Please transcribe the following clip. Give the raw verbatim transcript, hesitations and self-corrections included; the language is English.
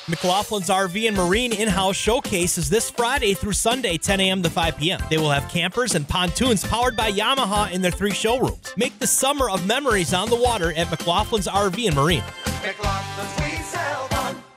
McLaughlin's R V and Marine in-house showcase is this Friday through Sunday, ten a m to five p m They will have campers and pontoons powered by Yamaha in their three showrooms. Make the summer of memories on the water at McLaughlin's R V and Marine. McLaughlin's